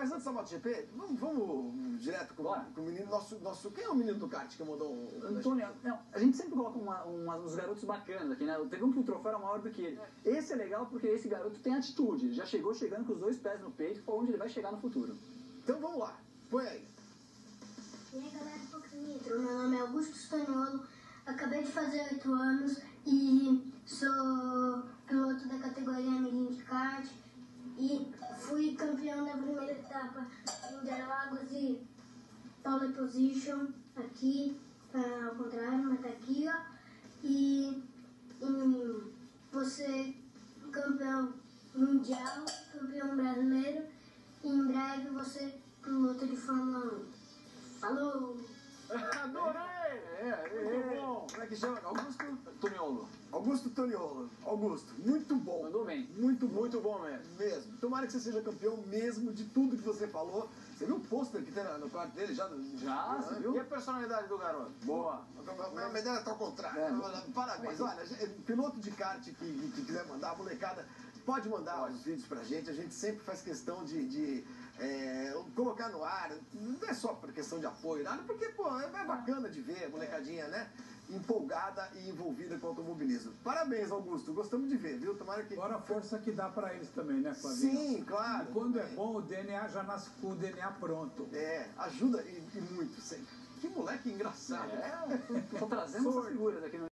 Mas antes da MotoGP, vamos direto com o menino, nosso... Quem é o menino do kart que mandou Antônio, não, a gente sempre coloca uns garotos bacanas aqui, né? Teve um que o troféu era maior do que ele. Esse é legal porque esse garoto tem atitude. Já chegou chegando com os 2 pés no peito, pra onde ele vai chegar no futuro. Então vamos lá, põe aí. E aí galera do Pokémetro, meu nome é Augusto Staniolo, acabei de fazer 8 anos e sou piloto da categoria Mirim de kart e fui campeão da primeira etapa em Interlagos e pole position aqui, ao contrário, mas tá aqui ó, e você campeão mundial, campeão brasileiro e em breve você piloto de Fórmula 1. Falou! Adorei! Muito bom! Como é que chama? Augusto Toniolo. Augusto Toniolo. Augusto, muito bom. Mandou bem. Muito bom mesmo. Tomara que você seja campeão mesmo de tudo que você falou. Você viu o pôster que tem no quarto dele? Já, você viu? E a personalidade do garoto? Boa. A medalha tá ao contrário. Parabéns. Olha, piloto de kart que quiser mandar, a molecada, pode mandar os vídeos pra gente. A gente sempre faz questão de colocar no ar. Não é só por questão de apoio, nada, porque, pô, é bacana de ver a molecadinha, né? Empolgada e envolvida com o automobilismo. Parabéns, Augusto. Gostamos de ver, viu? Tomara que... Fora a força que dá pra eles também, né, Flavinho? Sim, claro. E quando é bom, o DNA já nasce com o DNA pronto. Ajuda e muito sempre. Que moleque engraçado. Tô trazendo essas figuras aqui no